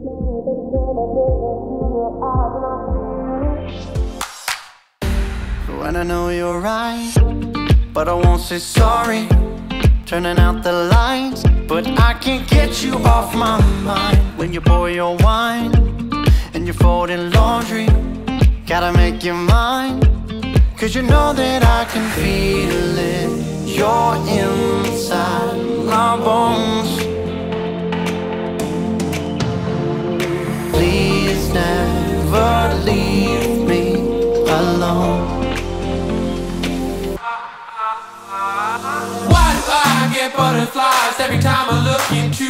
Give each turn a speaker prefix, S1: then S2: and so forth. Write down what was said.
S1: When I know you're right, but I won't say sorry. Turning out the lights, but I can't get you off my mind. When you pour your wine and you're folding laundry, gotta make you mine, 'cause you know that I can feel it. You're inside my bones. Please never leave me alone.
S2: Why do I get butterflies every time I look into